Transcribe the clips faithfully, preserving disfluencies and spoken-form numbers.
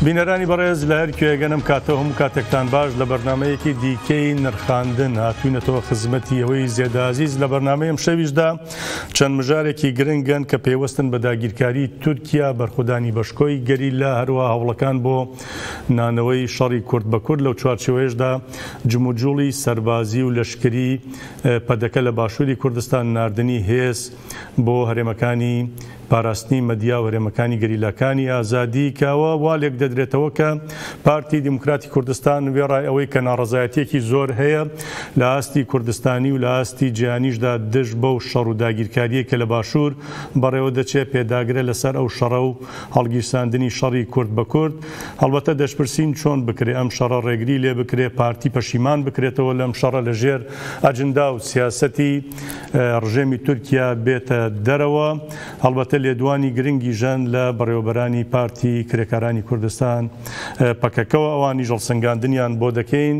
بینەرانی بەڕێز لە هەر کوێگەنم کاتەوە هەموو کاتێکتان باش لە بەرنمەیەکی دیکەی نرخاندن هاتوونەتەوە خزمەتی ئەوەی زێدازیز لە بەرنمەیەم شەویشدا چەند مژارێکی گرنگن کە پێوەستن بە داگیرکاری تورکیا بەرخودانی بەشکۆی گەریلا هەروە هەوڵەکان بۆ نانەوەی شەڕی کورد بە کورد لەو چوارچێوەیەشدا جموجوڵی سەربازی و لەشکری پەدەکە لە باشووری کوردستان ناردنی هێز بۆ هەرێمەکانی پاراستنی مەدیا و هەرێمەکانی گەریلاکانی ئازادی کاوە والێک دەدرێتەوە کە پارتی دیموکراتی کوردستان وێڕای ئەوەی کە ناڕەزایەتێکی زۆر هەیە لە ئاستی کوردستانی و لە ئاستی جیهانیشدا دژ بەو شەڕ و داگیرکاریە کە لە باشوور بەڕێوە دەچێت پێداگرێ لەسەر ئەو شەڕە و هەڵگیرساندنی شەڕی کورد بە کورد هەڵبەتە دەشپرسین چۆن بکرێ ئەم شەڕە ڕێگری لێ بکرێ پارتی پەشیمان بکرێتەوە لەم شەڕە لەژێر ئەجندا و سیاسەتی ڕژێمی تورکیا بێتە دەرەوە هەڵبەتە لێدوانی گرنگی ژەن لە بەڕێوەبەرانی پارتی کرێکارانی کوردستان پەکەکەوە ئەوانی ژەڵسەنگاندنیان بۆ دەکەین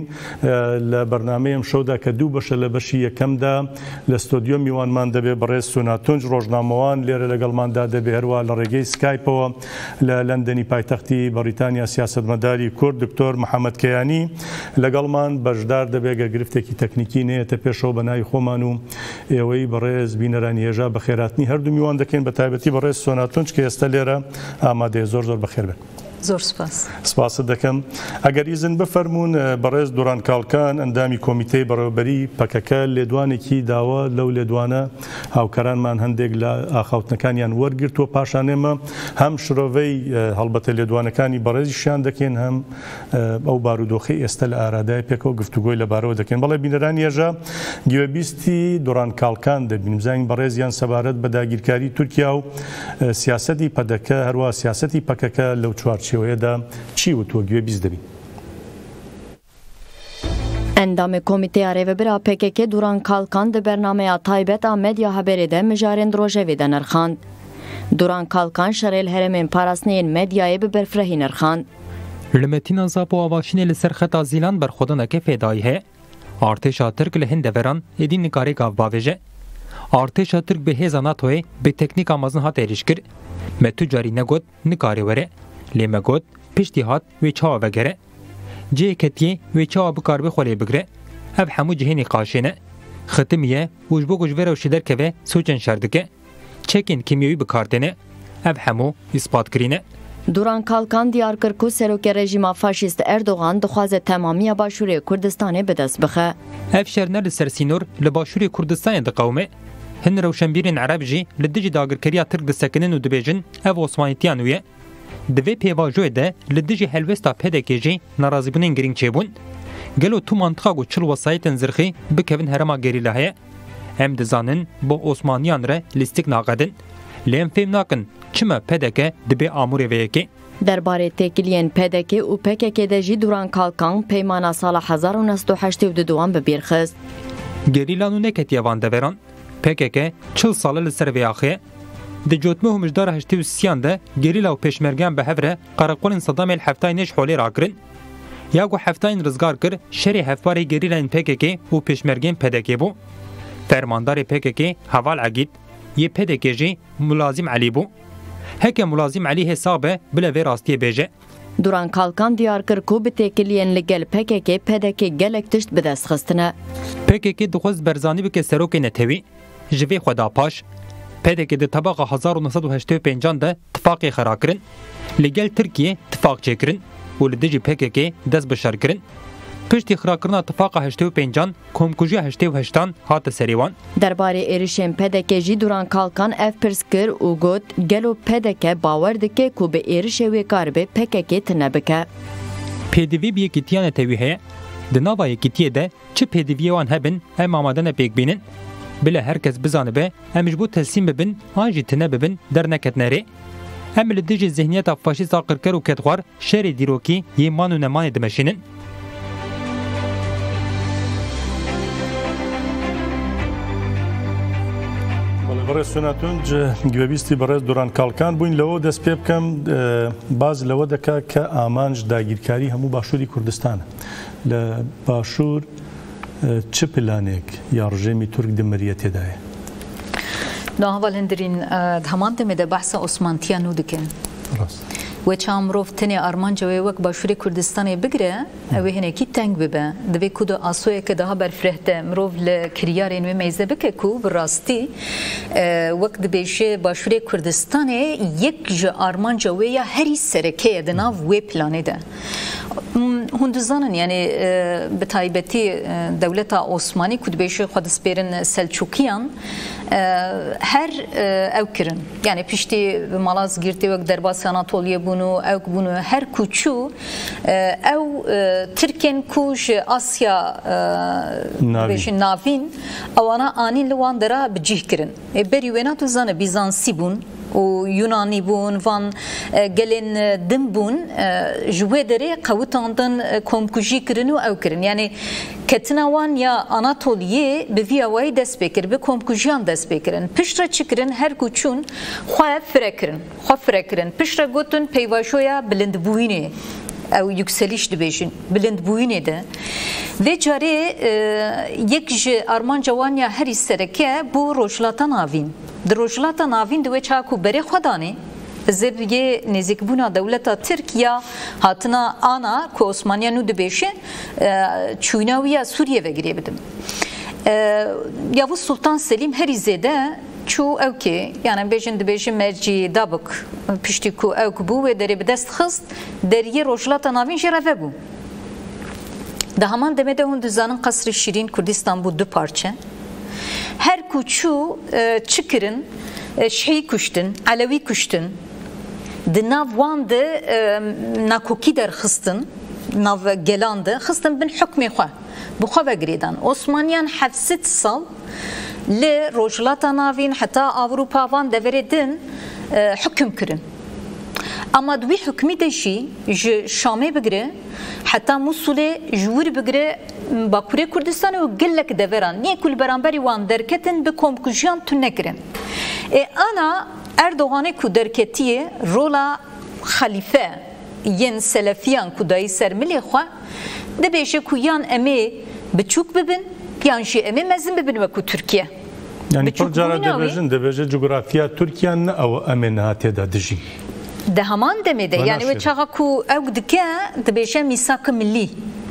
لە بەرنمەیەم شەودا کە دوو بەشە لە بەشی یەکەمدا لە ستۆدیۆ میوانمان دەبێت بەڕێز سۆناتونج ڕۆژنامەوان لێرە لەگەڵماندا دەبێت هەروە لە ڕێگەی سکایپەوە لە لەندەنی پایتەختی بەریتانیا سیاسەتمەداری کورد دکتۆر محەممەد کەیانی لەگەڵمان بەشدار دەبێت گە گرفتێکی تەکنیکی نێتە پێشەوە بە ناوی خۆمان و ئێوەی بەڕێز بینەرانی هێژا بە خێراتنی هەردوو میوان دەکەین بە تایبەتی بەڕێز سۆناتونج کە ئێستا لێرە ئامادەیە زۆر زۆر بەخێر بێت. زۆر سپاس. سپاست دەکەم. ئەگەر ئیزن بفەرمونون بەڕێز دووران کاڵکان ئەندامی کۆمیتەی بەڕێوەبەری پەکەکە لێدوانێکی داوە لەو لێدوانە هاوکارانمان هەندێک لە ئاخاوتنەکانیان وەرگرتووە پاشانێمە هەم شرۆڤەی هەڵبەتە لێدوانەکانی بەڕێزیشیان دەکەین هەم ئەو بارودۆخی ئێستا لە ئارادای پێکەوە گفتوگۆی لەبارەوە دەکەین. بەڵێ بینەرانی ێژە گوێبیستی دووران کاڵکان دەبین بزانین بەڕێزیان سەبارەت بە داگیرکاری تورکیا و سیاسەتی پەدەکە هەروە سیاسەتی پەکەکە لەو چوارچێوەیەدا چی وتووە گوێبیست دەبین. Endamê Komîteya Rêvebera P K K Duran Kalkan di bernameya taybet a medya haberê de mijarên rojevê de nirxand. Duran Kalkan şerêl herêmên parastineyên medyayê bi berfirehî nirxand. Li Metina Zap û Avaşînê li ser xeta Zîlan berxwedaneke fêdayî heye. Artêşa Tirk li hin deveran êdî nikarê gavbavêje. Artêşa Tirk bi hêza NATOyê bi teknîka mezin hat êrişkir. Me tu carî negot nikarê were. Lê me got piştî hat wê çawa vegere. Cihê ketiye wê çawa bikar be xwelê bigire. Ev hemû cihênê qaşê ne. Xitimiye û ji bo ku ji vera wî derkeve soçên şer dike. Çekên kimyewî bikardêne. Ev hemû îspatkirîne. Duran Kalkan diyar kir ku serokê rejîma faşîst Erdogan dixwaze temamiya Başûrê Kurdistanê bi dest bixe. Ev şer ne li ser sînor li Başûrê Kurdistanê diqewme. Hin rewşenbîrên Ereb jî li dijî dagirkariya Tirk disekinin û dibêjin ev osmanîtiyan wî ye. Di vê pêvajoyê de li dijî helwesta pedekê jî narazîbûnên giring çêbûn. Gelo tu mantıqa û çil wesayetên zirxî bikevin herema gerîla heye. Em dizanin bo Osmaniyan re lîstik naqedin. Lê em fêm nakin çima pedeke dibe amûrê vê yekê. Derbarê têkiliyên P D K û P K K de jî Duran Kalkan peymana sala hezar û nest û heştê û duwan bi bîr xist. Gerîlan û neketiye van deveran. P K K çil sale li ser vê axiye. Di cotme û mijdara heştê û sîyan de gerîla û pêşmergeyan bi hev re qereqolên Sedamê li heftayê nêj holê rakirin. Ya ku heftayên rizgar kir şerê hevbarê gerîlayên P K K û pêşmergeyên P D K bû. Fermandarê P K K Heval Egîd yê P D K jî Mulazîm Elî bû. Heke Mulazîm Elî hesabê bile vê rastiyê bêje. Duran Kalkan diyar kir ku bi têkiliyên li gel P K K P D K gelek tişt bi dest xistine. P K K dixwest berzanî bike serokê Netewî ji vê xweda paş. P D K di tebaqa hezar û nî sed û heştê û pêncan de tifaqê xera kirin. Li gel Tirkiye tifaq çêkirin û li dijî P K K dest bi şer kirin. Piştî xirakirina tifaqa heştê û pêncan komkujiya heştê û heştan hate serê wan. Derbarê êrişên P D K jî Duran Kalkan ev pirs kir û got gelo P D K bawer dike ku bi êrişê wê karibê P K K tune bike. Pêdivî bi yekîtiya Netewî heye. Di nava yekîtiyê de çi pêdiviyê wan hebin em amade ne pêkbînin. Bile herkes bizanibe em ji bo teslim bibin an jî tune bibin derneketine rê. Em li dijî zihniyeta faşîst a qirker û ketxwar şerê dîrokî yê man û nemanê dimeşînin. بەڕێز سۆناتونج گوێبیستی بەڕێز دووران کاڵکان بووین لەوە دەست پێ بکەم باز لەوە دەکا کە ئامانج داگیرکاری هەموو باشووری کوردستانە لە باشوور چ پلانێک یا ڕژێمی تورک دمەریە تێدایە؟ ناهەواڵ هەندرین هەمان دەمێدە بەحسە ئۆسمانتیان و دکەن و چامروف تنی آرمانجا و وک باشوری کردستان بگره او هنه کی تنگ ببه دوی کود آسوی که ده بر فرهته مروف لکریارین و میزه بکه کو براستی وقت بیشه باشوری کردستان یک ج آرمانجا و یا هری سرکه دناو و پلانه ده هندوزانن یعنی به تایبتی دولت عثمانی کود بیشه خود سپیرن سلچوکیان هر او کرن یعنی پشتی مالاز گرتی وقت درباس آناتولیا بونو او بونو هر کوچو او ترکن کوش آسیا بیش نافین اوانا آنی لوان درا بجیه کرن بری وینا تو زن بیزانسی بون و یونانی بون وان گلین دم بون جوه داره قوتاندن کمکوژی کرن و او کرن یعنی کتناوان یا آناتولیه به ویاوی دست بکر به کمکوژیان دست بکرن پشت چکرن هر کوچون خواه فرکرن خواه فرکرن پشت گوتن پیواشویا بلند بوینه او yükseliş dibêjin bilind bûyînê de vê carê yek ji armanca ya herî sereke bû rojhilata navîn di rojhilata navîn di wê çawa ku berê xwe danê zêbiyê nêzîkbûna dewleta Tirkiya hatina ana ku Osmaniya nû dibêje çûyîna wî ya Sûriye vegirê bidim Yavuz Sultan Selim herî zêde çu evki yani bejin dibêjin merci dabik piştî ku ew bû ve derê bi dest xist deriyê rojhilata navîn jî reve bû di heman demê de hûn dizanin Qesrê Şîrîn Kurdistan bû du parçe her ku çû çi kirin Şîî kuştin Alewî kuştin di nav wan de nakokî derxistin nav gelan de xistin bin hukmê xwe bi xwe vegirêdan Osmaniyan hevsît sal li rojhilata navîn heta Avrupa van deverê din hukm kirin ama di wî hukmî de jî ji Şamê bigire heta Musulê ji wir bigire Bakurê Kurdistanê û gelek deveran niye ku li beramberî wan derketin bi komkujiyan tune kirin e ana Erdoganê ku derketiye rola xelîfe yên selefiyan ku dayî ser milê xwe dibêje ku yan em ê biçûk bibin yan jî em ê mezin bibin weku Tirkiye yani pir cara dibêjin dibêje coğrafiya Tirkiyan ne ew em ê niha têda dijîn di heman demê de yani wê çaxa ku ew dike dibêje mîsak-ı millî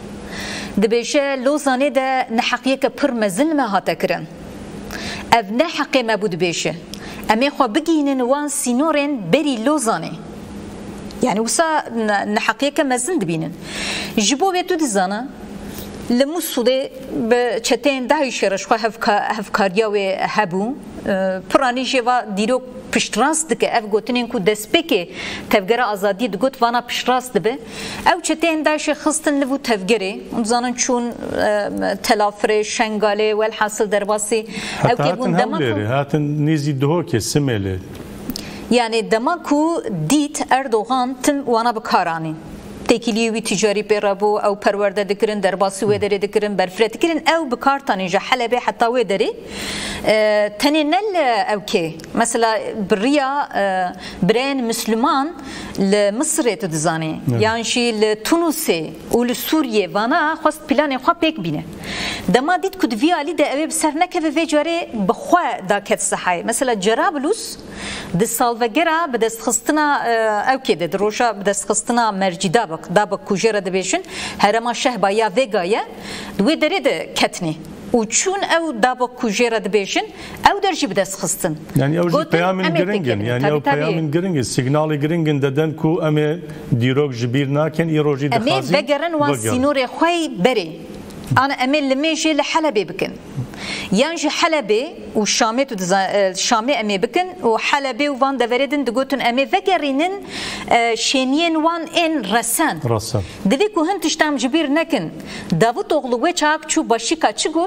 dibêje Lozanê de neheqiyeke pir mezin me hate kirin ev neheqê me bû dibêje em ê xwe bigînin wan sînorên berî Lozanê yani wisa neheqiyeke mezin dibînin ji bo wê tu dizana li Musulê bi çeteyên Daişê re ji xwe hevkariya wê hebû piranî jê va dîrok piştrast dike ev gotinên ku destpêkê tevgera azadiyê digot vana piştrast dibe ew çeteyên Daişê xistin li vû tevgerê hûn dizanin çûn Telafirê Şengalê welhasıl derbasî ew kêbûn dema ku hatin nêzî dihokê Simêlê yani dema ku dît Erdogan tim wana bikaranî tekiliye wî ticarî pêra bû ew perwerde dikirin derbasî wê derê dikirin berfirê dikirin ew bi kar tanîn ji Helebê heta wê derê tenê ne li ew kê mesela biriya bireyên Müslüman li Misirê tu dizanî yan jî li Tunusê û li Sûriyê vana xwest planê xwe pêk bîne dema dît ku di vî alî de ew ê bi ser nekeve vê carê bi xwe daket sehayê mesela Cerablus di salvegera bi destxistina ew kê de di roja bi destxistina mercîda dabak ku jê re dibêjin herema şehba ya vêgaye di wê derê de ketnî û çûn ew dabak ku jê re dibêjin ew der jî bi dest xistin yani ew jî peyamên giringin yani ew peyamên giringin signalê giringin deden ku em ê dîrok ji bîr nakin îro jî dixwazin em ê vegerin wan sînorê xwe berê ana em ê li mêjê li Helebê bikin yan ji Helebê û Şamê tu Şamê em ê bikin û Helebê û van deverê din digotin em ê vegerînin şeniyên wan ên resen divê ku hin tiştem ji bîr nekin Davutoğlu wê çak çû başîka çi got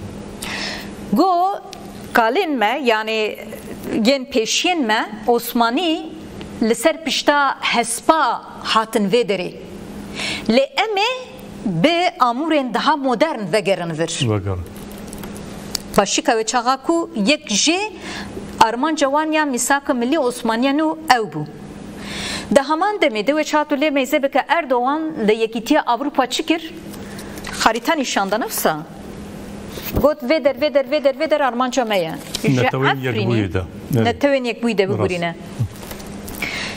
got kalên me yani yên pêşiyên me Osmanî li ser pişta hespa hatin vê derê lê em ê bi amûrên daha modern vegerin vir başîka wê çaxa ku yek jê armanca wan ya mîsak-ı millî Osmaniyan û ew bû di heman demê de wê çaxa tu lê mêze bike Erdogan li Yekîtiya Avrupa çi kir xarîta nîşanda nefsa got vê der vê der vê der vê der armanca me ye netewên yekbûyê de netewên yekbûyê de bigurîne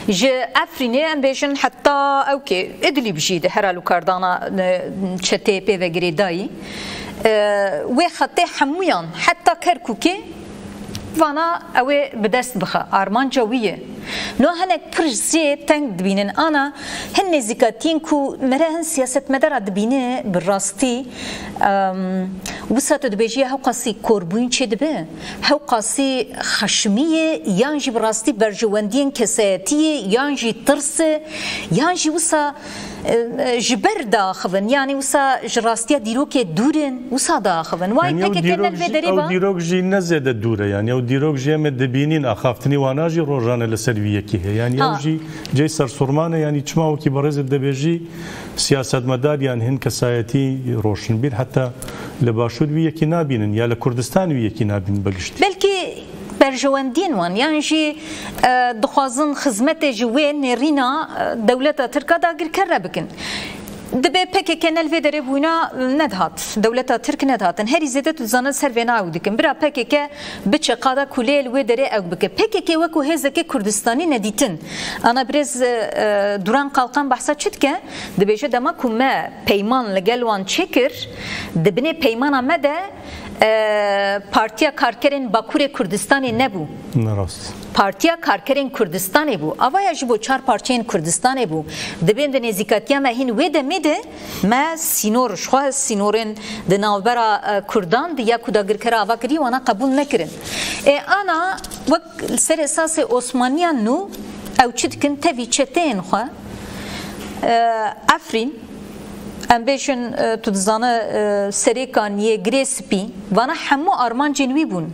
ج افرینه ام بیشن حتی اوکی ادلی بجید هرالو کاردانا چته پی و گریدایی و خطه حمویان حتی کرکوکی وانا اوه بدست بخه آرمان جویه نو هنک پرزی تنگ دبینن آنا هن نزیکاتین کو مره هن سیاست مدار دبینه براستی وسط دبیجی هاو قاسی کوربوین چه دبه هاو قاسی خشمیه یانجی براستی برجواندین کسایتیه یانجی ترس یانجی وسا جبر داخلن یعنی وسا جراستیا دیروک دورن وسا داخلن وای تک کنن بدریبا او دیروک جی نزده دوره یعنی او دیروک جی مد دبینین اخافتنی واناجی روزانه لسرویه کیه یعنی او جی جی سرسورمانه یعنی چما و کی برز دبیجی سیاست مدار یعنی هن کسایتی روشن بیر حتی لباشور وی کی نابینن یا لکردستان وی کی نابین بگشت بلکی برجواندین وان یعنی جی دخوازن خدمت جوین نرینا دولت ترکا داگر کرده بکن دبی پکی کنال و داره بوینا ندهات دولت ترک ندهاتن هری زده تو زانه سر و ناو دکن برا پکی که بچه قادا کلیل و داره او بکه پکی که وکو هزه که کردستانی ندیتن انا برز دوران قلقان بحثا چید که دبیجه دما کمه پیمان لگلوان چکر دبنه پیمان آمده پارتیا کارکرین باکور کردستانی نبو نراست پارتیا کارکرین کردستانی بو اوای جبو چهار پارچین کردستانی بو دبین د نزیکاتیا ما هین و د میده ما سینور شخوا سینورن د ناوبرا کردان د یا کوداگر کرا اوا کری وانا قبول نکرن ای انا وک سر اساس عثمانیان نو او چید کن تبی چتین خو افرین ام بیشن تو دزانه سریکان یه گریسپی وانا همو آرمان جنوی بون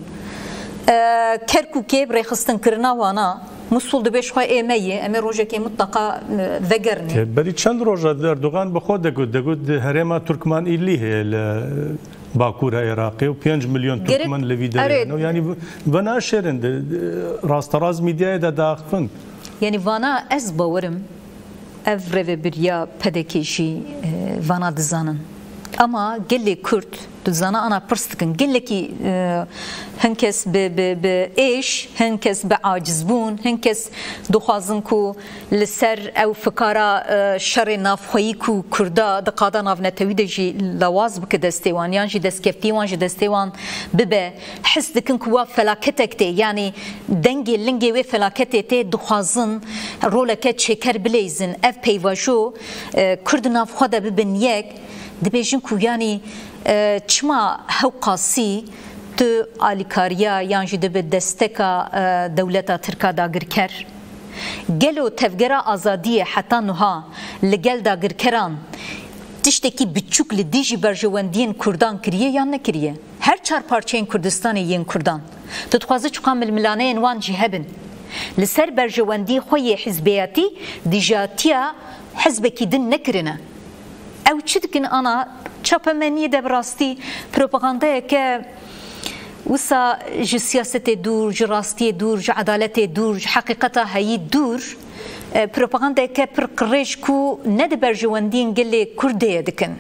کرکوکی برای خستن کرنا وانا مسئول دبیش خواه ایمیه امی روژه که مطلقا وگرنه بری چند روژه اردوغان بخود دگود دگود هرما ترکمان ایلیه باکور عراقی و پنج میلیون ترکمان لوی داره یعنی وانا شرند راست راز میدیای دا داخفن یعنی وانا از باورم ev revebiriya pedekêşî vana dizanin ama gelê Kurd dizana ana pirs dikin gelekî hinkes bi bi bi êş hinkes bi acizbûn hinkes dixwazin ku li ser ew fikara şerê navxweyî ku Kurda di qada navnetewî de jî lawaz bike destê wan yan jî destkeftî wan ji destê wan bibe his dikin ku wa felaketek tê yanî dengê lingê wê felaketê tê dixwazin roleke çêker bilêzin ev peyvajo Kurd navxwe de bibin yek dibêjin ku yanî çima hewqasî tu alîkariya yan jî dibe desteka dewleta Tirka dagirker gelo tevgera azadiyê heta niha li gel dagirkeran tiştekî biçûk li dijî berjewendiyên Kurdan kiriye yan nekiriye her çar parçeyên Kurdistanê yên Kurdan tu dixwaze çuqa milmilaneyên wan jî hebin li ser berjewendî xwe yê hizbiyatî dijatiya hizbekî din nekirine ew çi dikin ana çapemeniye de birastî propagandayeke wisa ji siyasetê dûr ji rastiyê dûr ji edaletê dûr ji heqîqeta heyî dûr propagandayeke pir qirêj ku ne di berjewendiyên gelê Kurdê dikin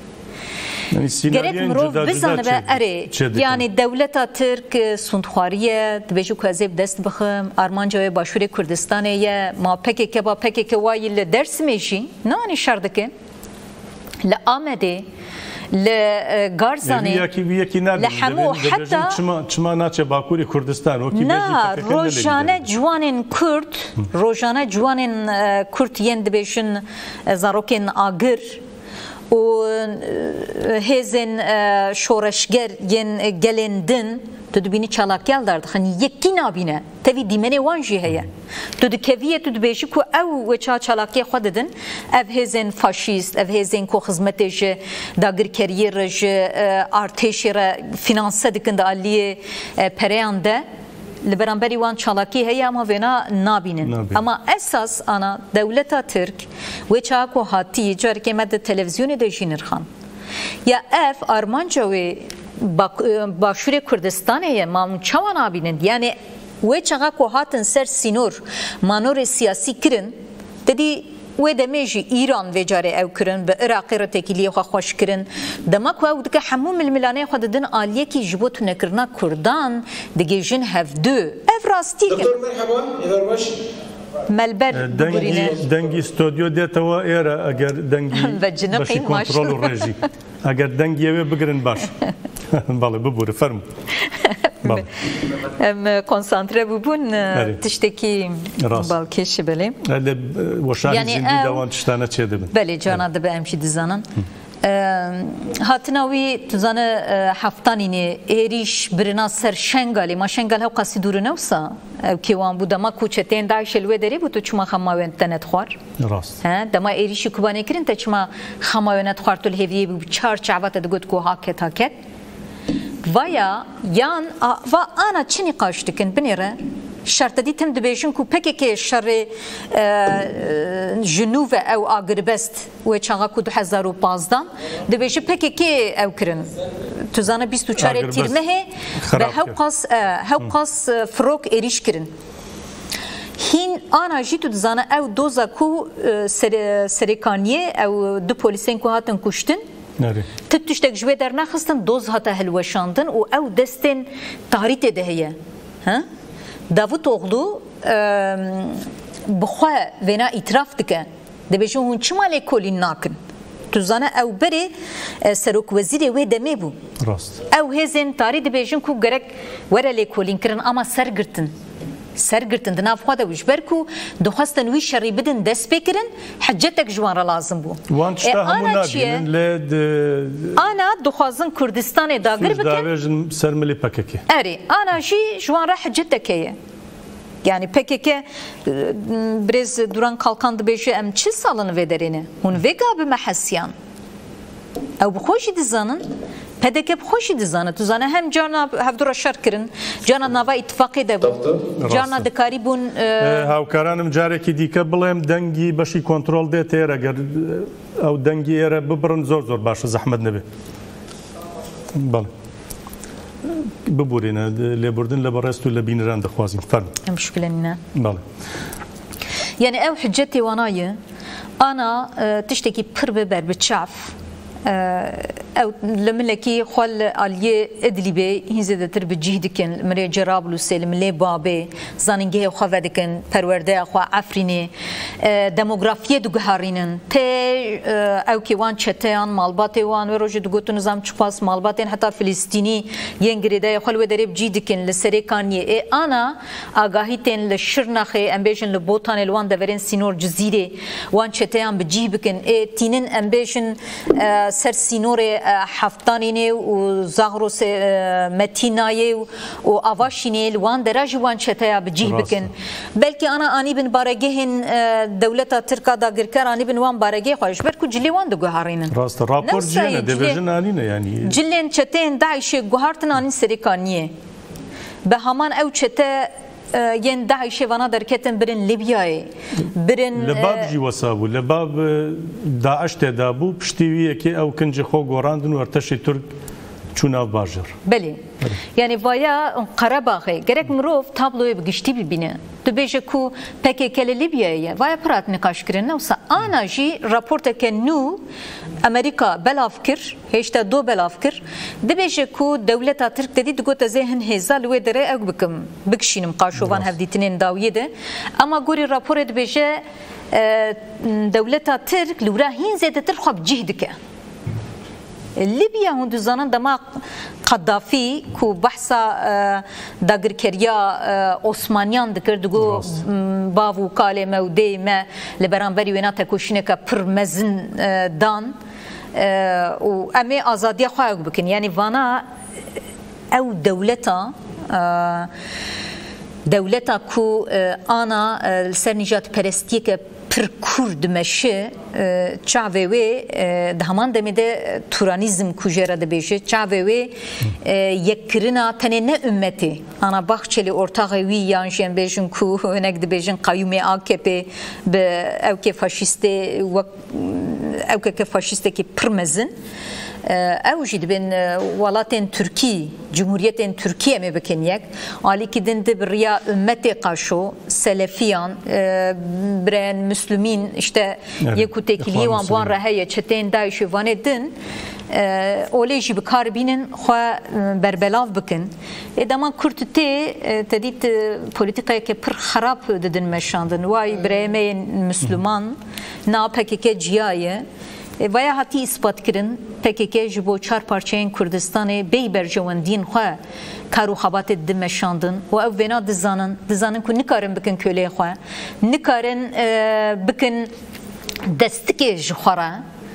gerek mirov bizane be erê yani dewleta Tirk sûndxwariye dibêje ku ez ê bi dest bixim armanca wê Başûrê Kurdistanê ye ma pekeke ba pekeke wayî li Dêrsimê jî nanî şer dikin li Amedê li Garzanê li hemû heta çima naçe Bakurê Kurdistan na rojane ciwanên Kurd rojane ciwanên Kurd yên dibêjin zarokên agir û hêzên şoreşger yên gelên din tu dibînî çalakiya derdixin yekî nabîne tevî dîmenê wan jî heye tu dikevîye tu dibêjî ku ew wê ça çalakiyê xwe didin ev hêzên faşîst ev hêzên ku xizmetê ji dagirkeriyê re ji artêşê re finanse dikin di aliyê pereyan de li beramberî wan çalakî heye ama vêna nabînin ama esas ana dewleta Tirk wê ça ku hatî carekê me di televizyonê de jî nirxan ya ev armanca wê Başûrê Kurdistanê ye mam çawa nabînin yani wê çaxa ku hatin ser sînor manorê siyasî kirin dedî wê demê jî İran vê carê ew kirin bi Iraqê re têkiliyê xwe xweş kirin dema ku ew dike hemû milmilaneyê xwe didin aliyekî ji bo tunekirina Kurdan digêjin hevdû ev rastî Doktor merhaba, İdar baş. ملبر دەنگی دەنگی ستۆدیۆ دێتەوە ئێرە ئەگەر دەنگی بەشی کۆنتڕۆڵ و ڕێژی ئەگەر دەنگیەوێ بگرن باش بەڵێ ببوورە فەرموو ئەم کۆنسانترە بووبوون تشتێکی باڵکێشی بڵێ وەشانی زیندی داوان تشتانە چێ دەبن بەێ جانا دەبێ ئەمشی دزانن هاتناوی تزانە هەفتانینێ ئێریش برنا سەر شنگالی ما شنگال هەو قاسی دوورە نەوسا ئەو کێوان بوو دەما کوچەتێن داعشێ لێ دەرێ بوو تو چما خەماوێن تەنەت خوار دەما ئێریشی کوبانێکردن تە چما خەماوێنەت خوار تو هێویە بوو چار چاواتە دەگوت کۆ هاکێت هاکێت vaya yan va ana çini qaştıkın binere şartı ditem dibêjin ku pekeke şerê jinû ve ew agirbest wê çaxa ku du hezar û panzdeh dibêje pekeke ew kirin tu zane bîst û çarê tîrmehê ve hewqas hewqas firok êrîş kirin hîn ana jî tu dizane ew doza ku serêkaniyê ew du polîsên ku hatin kuştin Tip tiştek ji wê dernaxistin doz hata hilweşandin û ew destên tarîtê de heye Davutoglu bi xwe vêna îtiraf dike dibêje hûn çima lêkolîn nakin tu zane ew berê serokwezîrê wê demê bû ew hêzên tarî dibêjin ku gerek were lêkolîn kirin ama sergirtin sergirtin di nav xwe de ji ber ku dixwastin wî şerî bidin dest pê kirin hecetek ji wan re lazim bû wan tişta hemû nabînin lê ana dixwazin Kurdistanê dagir bikin davêjin ser milî P K K erê ana jî ji wan re hecetek heye yani P K K birêz Duran Kalkan dibêje em çil salin vê derê ne hûn vê gabî me hesiyan ew bi xwe jî dizanin Pedeke xweşî dizane tu zane hem carna hevdora şer kirin carna nava îtifaqê de bû carna dikarî bûn hawkaranim carekî dîke bilêm dengî beşî kontrol dê têr eger ew dengî êre bibirin zor zor baş zehmet nebe Bale bibûrîne lêburdin li berest û li bîniran dixwazîn ferm em şikilîne Bale yani ew hicetê wana ye ana tiştekî pir biber bi çav ew li milekî xwe li aliyê Idlibê hîn zêdetir bi cih dikin mirê Cerablûsê li milê Babê zanîngehê xwe vedikin perwerdeya xwe Efrînê demografiyê diguherînin tê ewkê wan çeteyan malbatê wan wê rojê digotin nizam çiqas malbatên heta Filîstînî yên girêdayê xwe li wê derê bi cih dikin li serêkaniyê ê ana agahî tên li Şirnexê em bêjin li Botanê li wan deverên Sînor Cizîrê wan çeteyan bi cih bikin ê tînin em bêjin ser sînorê heftanînê û Zagrosê Metînayê û Avaşînê li wan dera jî wan çeteya bi cih bikin belkî ana anî bin baregehên dewleta Tirka dagirker anî bin wan baregehê xwe ji ber ku cilê wan diguherînin rast rapor ciyane dibêjin anîne yani cilên çeteyên Daişê guhartin anîn serêkaniyê bi heman ew çete yên Daişê vana derketin birin Libyayê birin li bab jî wesa bû li bab Daeş têda bû piştî wî yekê ew kincê xwe gorandin û erteşê Türk çû nav bajir belê yani vaya Qerebaxê gerek mirov tabloyê bi giştî bibîne dibêje ku P K K li Libyayê vaya pir hat nîqaşkirin wisa ana jî raporteke nû Amerîka belav kir hêşta do belav kir dibêje ku dewleta Tirk dedî digot ez ê hin hêza li wê derê ew bikim bikişînim qaşovan hevdîtinên dawiyê de ama gorî raporê dibêje dewleta Tirk li wira hîn zêdetir xwe bi cih dike Libya hûn dizanin dema Qedafî ku behsa dagirkeriya Osmaniyan dikir digo bav û kalê me û dê me li beramberî wêna tekoşîneke pir mezin dan û em ê azadiya xwe ew bikin yani vana ew dewleta dewleta ku ana li ser nîjatperestiyeke pir kur dimeşe çavê wê di heman demê de Turanîzm ku jê re dibêje çavê wê yekkirina tenê ne ümmetê ana baxçelê ortaxê wî yan jî em bêjin ku hinek dibêjin qayûmê A K P bi ewkê faşîstê wek ewkeke faşîstekî pir mezin ew jî dibin welatên Tirkî Cumhuriyetên Tirkiye me bikin yek alîkî din di bi riya ümmetê qaşo Selefiyan birên Müslümîn işte yek ku têkiliyê wan bi wan re heye çeteyên Daişê vanê din اولی جی بکار بینن خو بربلاو بکن ادما کورتته تدید پولیتیکای که پر خراب ددن مشاندن وای برهمه مسلمان نا پکیک جیایه ویا هاتی اثبات کرن پکیک جبو چار پارچین کردستان بی برجواندین خو کارو خبات دمشاندن و او وینا دزانن دزانن کو نکارن بکن کله خو نکارن بکن دستکی جخورا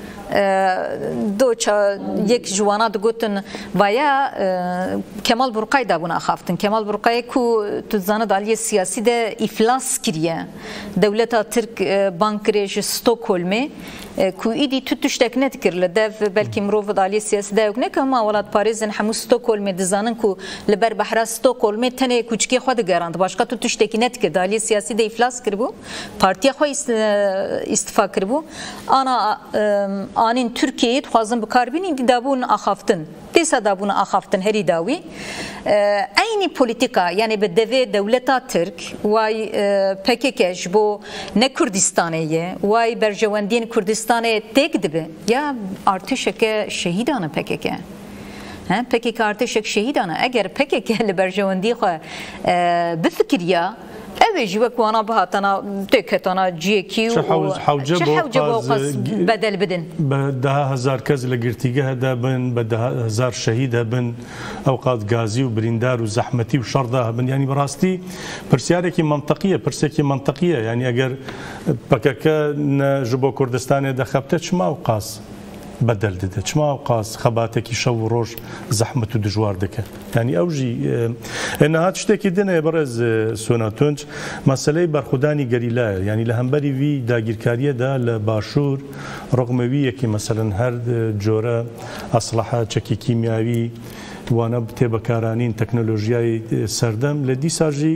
دو چا یک جوانا دگوتن ویا کمال برقای دابون اخافتن کمال برقای کو تزانه دالی سیاسی ده افلاس کریه دولتا ترک بانک رژ استکهلم کو ایدی تو تشتک نتکر لدف بلکی مروف دالی سیاسی ده نه کما ولات پاریزن همو استکهلم دزانن کو لبر بحر استکهلم تنه کوچکی خود گراند باشکا تو تشتکی نتکر دالی سیاسی ده افلاس کربو پارتی خو استفا کربو انا آنین Türkiye'yi tuhazın bikarbinin didabun axaftın. Desa dabun axaftın heri davi. Aynı politika yani be deve devleta Türk vay P K K bu ne Kürdistan'e vay berjewendin Kürdistan'e tek dibe ya artışeke şehidana P K K. Ha P K K artışek şehidana eğer P K K ile berjewendi xo bifikir ya اوه جوک وانا بهاتنا تکتانا جیکی و حوجه بوقاس بدل بدن به ده هزار کس لگرتیگه هده بن به ده هزار شهید بن اوقات غازی و بریندار و زحمتی و شرده بن یعنی براستی پرسیاره کی منطقیه پرسیاره کی منطقیه یعنی اگر پککه جبو کردستان دخبته چما اوقاس بدل دده چما اوقاس خباتکی شو و روش زحمت و دجوار دکه یعنی اوجی انها تشتکی دنه برز سوناتونج مسئله برخودانی گریلا یعنی لهمبری وی داگیرکاریه دا لباشور رغم وی که مثلا هر جوره اصلاحات چکی کیمیاوی وانا تبکارانین تکنولوژیای سردم لدی ساجی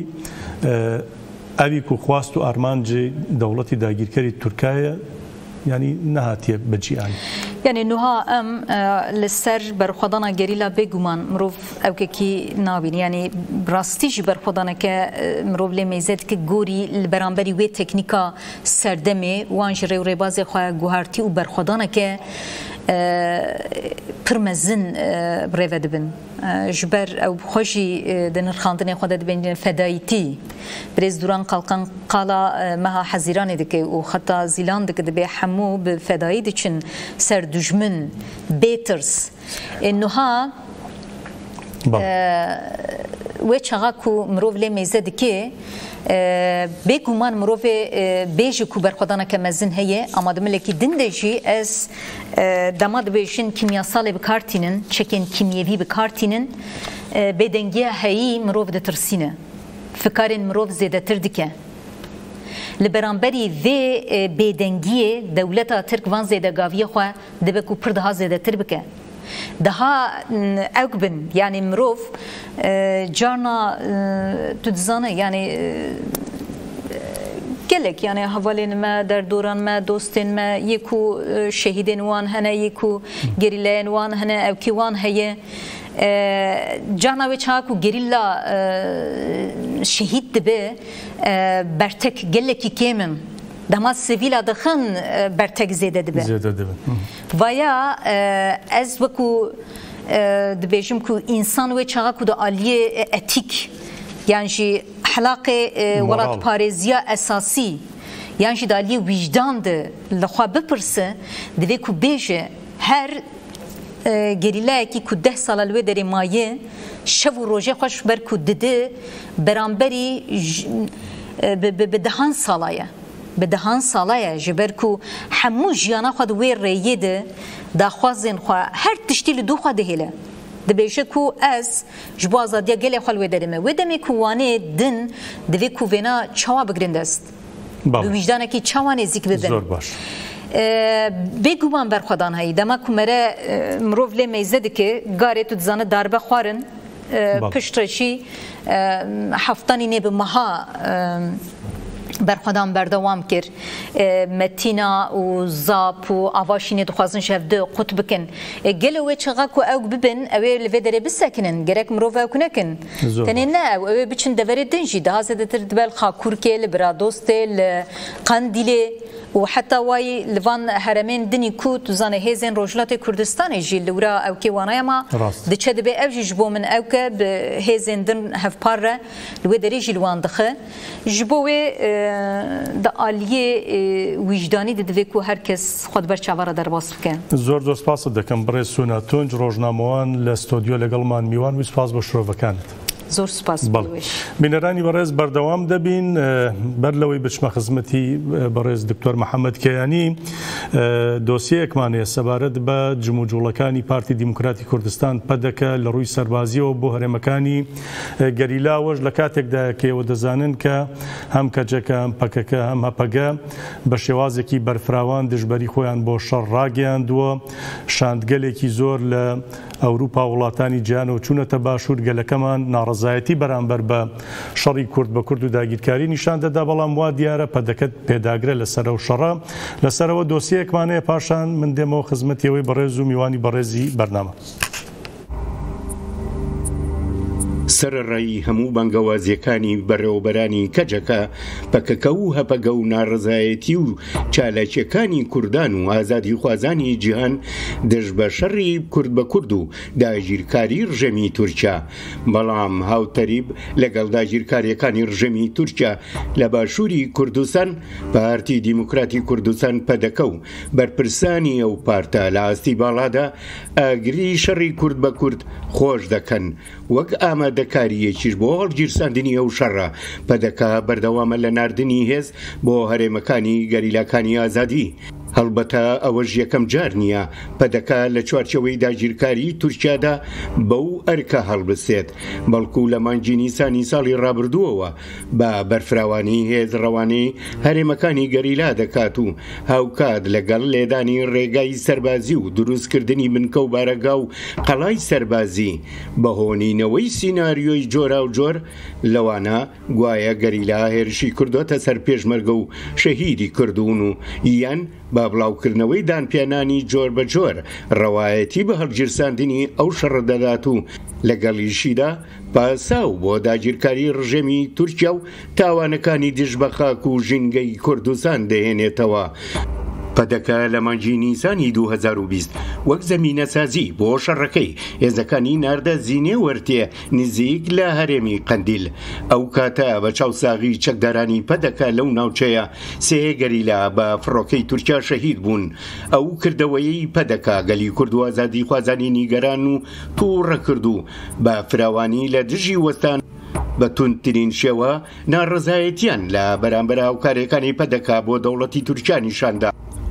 اوی کو خواست و ارمانج دولتی داگیرکاری ترکیه يعني نهاتيه بجيان يعني نها ام للسر برخدانا جريلا بيغمان مروف او كي نابين يعني براستيج برخدانا ك مروف لميزات ك غوري البرامبري وي تكنيكا سردمي وانج ري ريبازي خو غوهارتي و برخدانا ك پرمزن بريفه دبن جبر او خوشي دنر خاندنه خود دبن فدايتي بريز دوران قلقان قالا مها حزيران دك و خطا زيلان دك دبي حمو بفدايي دچن سر دجمن بيترز انها و چغاکو مروف لی میزه دکی بگومان مروف بیجی کو برخودانا که مزن هیه اما دملکی دندجی از دماد بیشن کیمیاسال بکارتینن چکن کیمیوی بکارتینن بدنگیه هیی مروف دترسینه فکارن مروف زیده تر دکه لبرانبری وی بدنگیه دولتا ترک وان زیده گاویه خواه دبه کو پردها زیده تر بکه daha egbin yani mrov carna tudzanı yani gelek yani havalin me derdoran me dostin me yeku şehidin wan hene yeku gerilen wan hene evki wan heye carna ve çaku gerilla şehit dibe bertek geleki kemin دما سیویل دخن برتگ زیده دبه زیده دبه ویا از وکو دبیجم کو انسان و چاقا کو دا عالیه اتیک یعنی جی حلاق ولات پارێزیya اساسی یعنی جی دا عالیه وجدان ده لخوا بپرسه دوی کو بیجه هر گریلای کی کو ده سال الوی دری مایه شو روژه خوش بر کو دده برانبری به دهان سالایه به دهان سالایه جبر کو همو جیانا خود وی ریه ده دا خوازین خوا هر تشتیل دو خوا دهیله دبیشه کو از جبو آزادیا گلی خوال وی دارمه وی دمی کو وانه دن دوی کو وینا چوا بگرند است دو وجدانه کی چوا نزیک ببن زور باش بگو من برخودان هایی دما کو مره مروف لی میزه ده که گاره تو دزانه داربه خوارن پشترشی هفتانی نی به مها برخودان بردوام کرد متینا و زاپ و آواشینی دخوازن شفده قطب کن گلوی چقا کو او ببین اوی لوی داره بسکنن گرک مروف او کنکن تنین نه اوی بچن دوری دنجی ده هزده تر دبل خاکور که لبرا دوسته لقندیله و حتی وای لوان هرمین دنی کو تو زانه هیزن روجلات کردستان جی لورا او کی وانای ما دچه دبی او جبو من او که به هیزن دن هف پاره لوی دری جی لوان دخه جبوی د آلیه وجدانی ددوی کو هر کس خود بر چواره در باس بکن. زور دو سپاس دکم برای سونا تونج روزنامه‌وان لاستودیو لگلمان میوان و سپاس باشرو وکانت. زۆر سپاس بڵێش بینەرانی بەڕێز بەردەوام دەبین بەر لەوەی بچمە خزمەتی بەڕێز دکتۆر محەممەد کەیانی دۆسیەکمانەیە سەبارەت بە جموجوڵەکانی پارتی دیموکراتی کوردستان پەدەکە لە ڕووی سەربازیەوە بۆ هەرێمەکانی گەریلاوەش لە کاتێکدا کەەوە دەزانن کە هەم کەجەکە هەم پەکەکە هەم هەپەگە بە شێوازێکی بەرفراوان دژبەری خۆیان بۆ شەڕ ڕاگەیاندووە شاندگەلێکی زۆر لە ئەوروپا وڵاتانی جیان و چوونەتە باشوور گەلەکەمان ناڕزایەتی بەرامبەر بە شەڕی کورد بە کورد و داگیرکاری نیشان دەدا بەڵام وا دیارە پەدەکەت پێداگرە لەسەر و شەڕە لەسەرەوە دۆسیەکمانەیە پاشان من دێمەوە خزمەتیەوەی بەڕێز و میوانی بەڕێزی بەرنامە. سەرڕای هەموو بانگەوازیەکانی بەڕێوەبەرانی کەجەکە پەکەکە و هەپەگە و ناڕزایەتی و چالاکیەکانی کوردان و ئازادی خوازانی جیهان دژ بە شەڕی کورد بە کورد و داگیرکاری ڕژەمی تورکیا بەڵام هاوتەریب لەگەڵ داگیرکاریەکانی ڕژەمی تورکیا لە باشووری کوردستان پارتی دیموکراتی کوردستان پەدەکە و بەرپرسانی ئەو پارتە لە ئاستی باڵادا ئاگری شەڕی کورد بە کورد خۆش دەکەن وەک ئامادەکاریەکیش بۆ هەڵگیرساندنی ئەو شەڕە پەدەکە بەردەوامە لە ناردنی هێز بۆ هەرێمەکانی گەریلاکانی ئازادی. هەڵبەتە ئەوەش یەکەم جار نییە پەدەکە لە چوارچەوەی داگیرکاری تورکیادا بەو ئەرکە هەڵبسێت بەڵکو لە مانگی نیسانی ساڵی ڕابردووەوە بە بەرفراوانی هێز ڕەوانەی هەرێمەکانی گەریلا دەکات و هاوکات لەگەڵ لێدانی ڕێگای سەربازی و دروستکردنی بنکە و بارەگا و قەڵای سەربازی بەهۆنینەوەی سیناریۆی جۆرا و جۆر لەوانە گوایە گەریلا هێرشی کردوتە سەر پێشمەرگە و شەهیدی کردوون و یان با بڵاوکردنەوەی دانپێنانی جۆر بە جۆر ڕەوایەتی بە هەڵگیرساندنی ئەو شەڕ دەدات و لەگەڵیشیدا پاساو بۆ داگیرکاری ڕژێمی تورکیا و تاوانەکانی دژ بە خاک و ژینگەی کوردستان دەهێنێتەوە. پەدەکە لە مانگی نیسانی دوو هەزار و بیست وەک زەمینەسازی بۆ شەڕەکەی هێزەکانی ناردە زینێ وەرتێ نزیک لە هەرێمی قەندیل ئەو کاتە بە چاوساغی چەکدارانی پەدەکە لەو ناوچەیە سێ گەریلا بە فڕۆکەی تورکیا شەهید بوون. ئەو کردەوەیەی پەدەکە گەلی کورد و ئازادی خوازانی نیگەران و تووڕە کرد و بە فراوانی لە دژی وەستان بە توندترین شێوە ناڕزایەتیان لە بەرامبەر هاوکارەکانی پەدەکە بۆ دەوڵەتی تورکیا نیشاندا.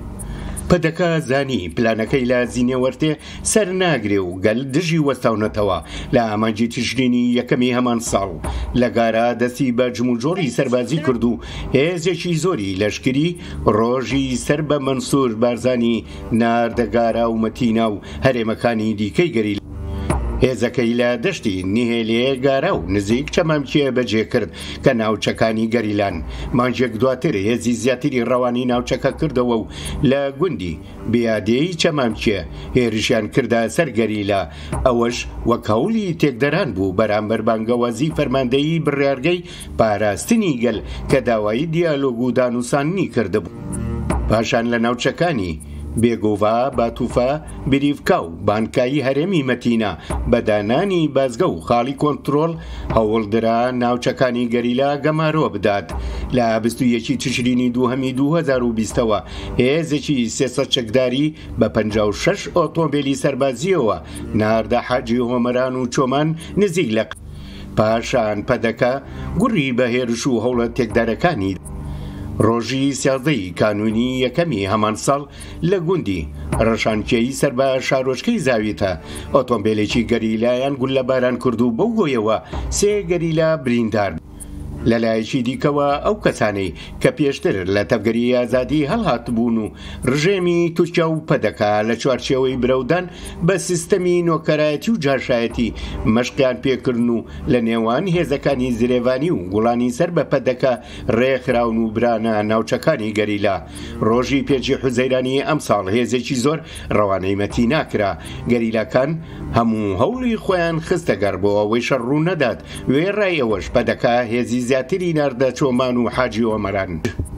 پەدەکە زانی پلانەکەی لە زینێوەرتێ سەر ناگرێ و گەل دژی وەستاونەتەوە لە ئامانجی تشرینی یەکەمی هەمان ساڵ لە گارە دەستی بە جموجۆری سەربازی کرد و هێزێکی زۆری لەشکری ڕۆژی سەر بە مەنسوور بارزانی ناردەگارە و مەتینا و هەرێمەکانی دیکەی گەری هێزەکەی لە دەشتی نیهێلێ گارە و نزیک چەمامکیە بەجێ کرد کە ناوچەکانی گەریلان مانجێک دواتر هێزی زیاتری ڕەوانی ناوچەکە کردەوە و لە گوندی بیادەی چەمامکیە هێرشیان کردا سەر گەریلا ئەوەش وەک هەوڵی تێکدەران بوو بەرامبەر بانگەوازی فەرماندەیی بڕیارگەی پاراستنی گەل کە داوای دیالۆگ و دانووسانی کردبوو. پاشان لە ناوچەکانی بێگۆڤا باتوفا بریڤکا و بانکایی هەرێمی مەتینە بەدانانی بازگە و خاڵی کۆنتترۆڵ هەوڵدرا ناوچەکانی گەریلا گەمارۆ بدات. لە بیست و یەکی تشرینی دووهەمی دوو هەزار و بیستەوە هێزێکی سێسەد چەکداری بە پەنجا و شەش ئۆتۆمبیلی سەربازیەوە ناردە حاجی هۆمەران و چۆمان نزیک لە پاشان پەدەکە گوڕی بە هێرش و هەوڵە تێکدارەکانی ڕۆژی سیازدەی کانونی یەکەمی هەمان ساڵ لە گوندی ڕەشانکێی سەر بە شارۆچکەی زاویتە ئۆتۆمبیلێکی گەریلایان گول لە باران کرد و بەو هۆیەوە سێ گەریلا بریندار. لەلایەکی دیکەوە ئەو کەسانەی کە پێشتر لە تەبگەری ئازادی هەڵهات بوون و ڕژێمی تورکیا و پەدەکە لە چوارچێوەی برەودان بە سیستەمی نۆکەرایەتی و جاشایەتی مەشقیان پێکردن و لە نێوان هێزەکانی زرێڤانی و گوڵانی سەر بە پەدەکە ڕێکخراون و برانە ناوچەکانی گەریلا. ڕۆژی پێنجی حوزەیرانی ئەم ساڵ هێزێکی زۆر ڕەوانەی مەتی ناکرا. گەریلاکان هەموو هەوڵی خۆیان خستەگەر بۆ ئەوەی شەڕوو نەدات وێڕای ئەوەش پەدەکە هێزی زیاتری ناردە چۆمان و حاجی ئۆمەران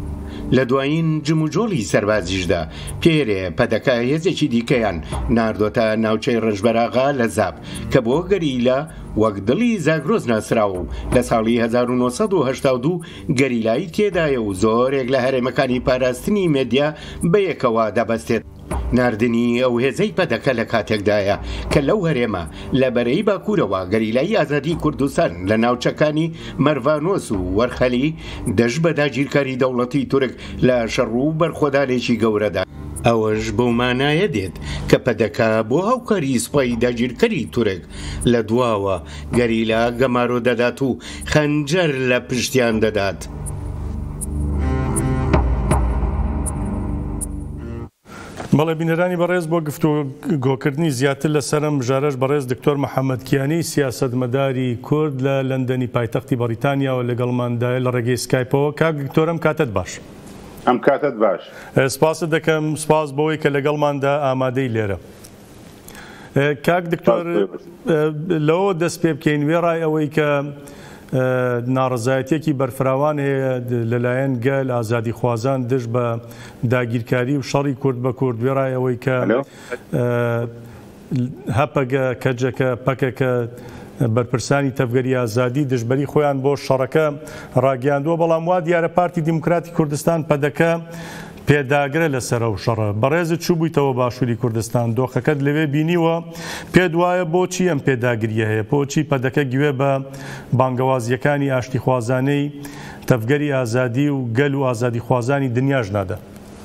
لە دوایین جموجۆڵی سەربازیشدا پێرێ پەدەکە هێزێکی دیکەیان ناردۆتە ناوچەی ڕەشبەراغا لە زاب کە بۆ گەریلا وەک دڵی زاگرۆز ناسرا و لە ساڵی هەزار و نۆسەد و هەشتا و دوو گەریلایی تێدایە و زۆرێک لە هەرێمەکانی پاراستنی مێدیا بەیەکەوە دەبەستێت. ناردنی ئەو هێزەی پەدەکە لە کاتێکدایە کە لەو هەرێمە لە بەرەی باکوورەوە گەریلایی ئازادی کوردستان لە ناوچەکانی مەرڤانۆس و وەرخەلی دەژ بە داگیرکاری دەوڵەتی تورک لە شەڕ و بەرخۆدانێکی گەورەدا. ئەوەش بەو مانایە دێت کە پەدەکە بۆ هاوکاری سوپای داگیرکەری تورک لە دواوە گەریلا گەمارۆ دەدات و خەنجەر لە پشتیان دەدات. بەڵێ بینەرانی بەڕێز بۆ گفتو گۆکردنی زیاتر لە سەرم ژارەش بەڕێز دکتۆر محەممەد کیانی سیاسەتمەداری کورد لە لەندەنی پایتەختی بەریتانیاوە لەگەڵماندای لە ڕێگەی سکایپەوە. کاک دکتۆرم کاتت باش. ئەم کاتت باش. سپاست دەکەم سپاس بەوەی کە لەگەڵماندا ئامادەی لێرە. کاک دکتۆر لەوە دەست پێ بکەین وێڕای ئەوەی کە ناڕزایەتێکی بەرفراوان هەیە لەلایەن گەل ئازادی خوازان دژ بە داگیرکاری و شەڕی کورد بە کورد وێڕای ئەوەی کە هەپەگە کەجەکە پەکەکە بەرپرسانی تەفگەری ئازادی دژبەری خۆیان بۆ شەڕەکە ڕاگەیاندووە بەڵام وا دیارە پارتی دیموکراتی کوردستان پەدەکە پێداگرە لەسەر ئەو شەڕە. بەڕێزت چوو بوویتەوە باشووری کوردستان دۆخەکەت لەوێ بینیوە پێت وایە بۆچی ئەم پێداگریە هەیە بۆچی پەدەکە گوێ بە بانگەوازیەکانی ئاشتی خوازانەی تەفگەری ئازادی و گەل و ئازادی خوازانی دنیاش نادا؟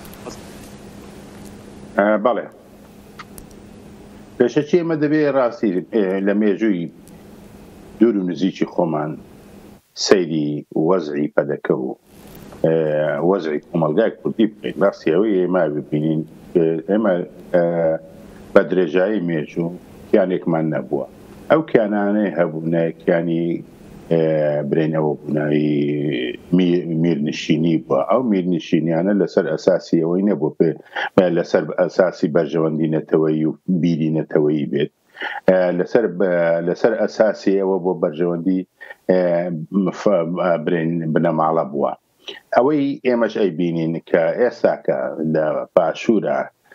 بەڵێ پێشەچی ئێمە دەبێت ڕاستی لە مێژووی دوور و نزیکی خۆمان سەیری وەزعی پەدەکە و وەزعی کۆمەلگای کوردی بکەین. ڕاستیەوەی ئێمە ببینین ئێمە بە درێژایی مێژوو کیانێکمان نەبووە. ئەو کیانانەی هەبوونایەکیانی برێنەوە بووناوی میرنشینی بووە. ئەو میرنشینیانە لەسەر ئەساسی ئەوەی نەبوو پێ لەسەر ئەساسی بەرژەوەندی نەتەوەیی و بیری نەتەوەیی بێت، لەسەر ئەساسی ئەوە بۆ بەرژەوەندی بنەماڵە بووە. ئەوەی ئێمەش ئەی بینین کە ئێستاکە لە پاشوورە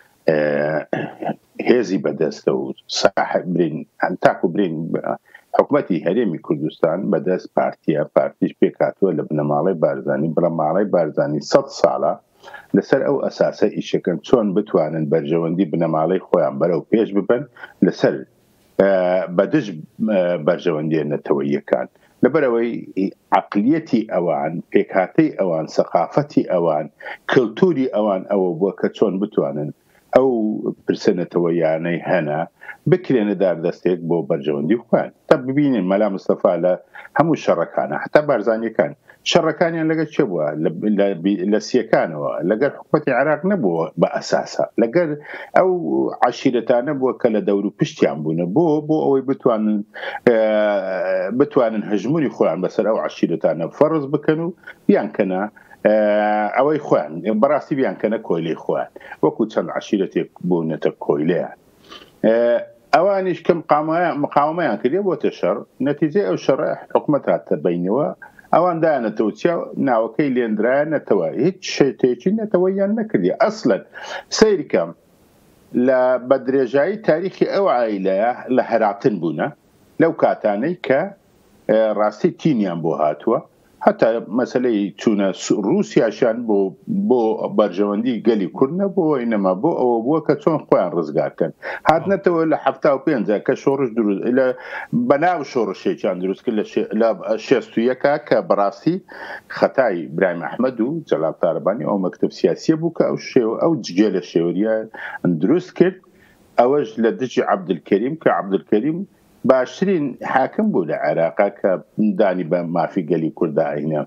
هێزی بەدەستە و برین تاکو برین حکوومەتی هەرێمی کوردستان بەدەست پارتیە پارتیش پێکاتوە لە بنەماڵی بارزانانی بنەماڵی بارزانانی سەد ساڵە لەسەر ئەو ئەساسە ئیشەکەن چۆن بتوانن بەرژەوەندی بنەماڵی خۆیان بەرەو پێش ببن لەسەر بەدژ بەرژەوەندی نەتەوەییەکان. لەبەرەوەی عەقلیەتی ئەوان، پێکهاتەی ئەوان، سەقافەتی ئەوان، کەلتوری ئەوان ئەوە بووە کە چۆن بتوانن ئەو پرسەنەتەوەیانەی هەنا بکرێنە داردەستێک بۆ بەرژەوەندی خۆیان. تا ببینین مەلا مستەفا لە هەموو شەڕەکانە حتا بارزانیەکان شەڕەکانیان لەگەر چێ بووە لە سیەکانەوە لەگەر حکومەتی عێراق نەبووە بە ئەساسە، لەگەر ئەو عەشیرەتانە بووە کە لە دەور و پشتیان بوونە بۆ بۆ ئەوەی بتوانن بتوانن هەژموری خۆیان بەسەر ئەو عەشیرەتانە فەرز بکەن و بیانکەنە ئەوەی خۆیان بەڕاستی بیانکەنە کۆیلەی خۆیان وەکو چەند عەشیرەتێک بوونەتە کۆیلەیان. ئەوانیش کە مقاومەیان کردێ بۆتە شەڕ، نەتیجەی ئەو شەڕە حکومەت هاتە بینەوە، ئەوان دایانەتەوە چیا ناوەکەی لێنرایە نەتەوە هیچ شێتێکی نەتەوەیان نەکردی. ئەسڵەن سەیرکەم لە بە درێژایی تاریخی ئەو عائیلەیە لە هەراتن بوونە لەو کاتانەی کە ڕاستی تینیان بۆ هاتووە، هەتا مەسەلەی چوونە رووسیاشان بۆ بۆ بەرژەوەندی گەلی کورد نەبووە ئینەما بۆ ئەوە بووە کە چۆن خۆیان ڕزگارکەن. هاتنەتەوە لە هەفتا و پێنجە کە شۆڕش دروست لە بەناو شۆڕشێکیان دروست کرد لە شێست و یەکە کە بەڕاستی خەتای برایم ئەحمەد و جەلال تارەبانی ئەو مەکتەب سیاسیە بوو کە ئەو شێوە ئەو جگێ لە شێوەریە دروست کرد. ئەوەش لە دژی عەبدولکەریم کە عەبدولکەریم باشترین حاکم بوو لە عێراقا کە دانی بە مافی گەلی کوردە ئاینە.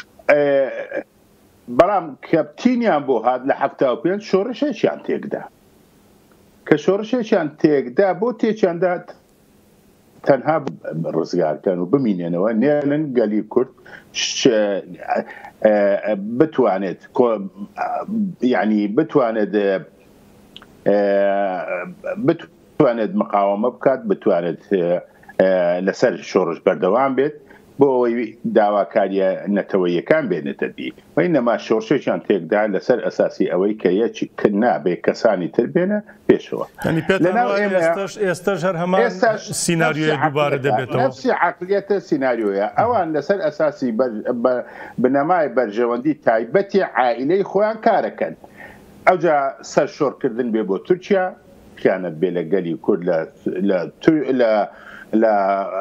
بەڵام کەپتینیان بۆ هات لە هەفتا و پێنج شۆڕشێکیان تێکدا کە شۆڕشێکیان تێکدا بۆ تێکیاندا تەنها ڕزگارکەن و بمینێنەوە نێڵن گەلی کورد بتوانێت یعنی بتوانێت بتوانێت مقاومە بکات، بتوانێت لەسەر شۆڕش بەردەوام بێت بۆ ئەوەی داواکاریە نەتەوەیەکان بێنێتە دی وینەما شۆڕشێکیان تێکدا لەسەر ئەساسی ئەوەی کە یەکی نابێ کەسانی تر بێنە پێشەوە ئێستاش هەر هەمان سیناریۆی دووبارە دەبێتەوە نفسی عقلیەتە سیناریۆیە ئەوان لەسەر ئەساسی بنەمای بەرژەوەندی تایبەتی عائیلەی خۆیان کارەکەن ئەوجا سەر شۆڕکردن بێ بۆ تورکیا خیانەت بێ لە گەلی کورد لە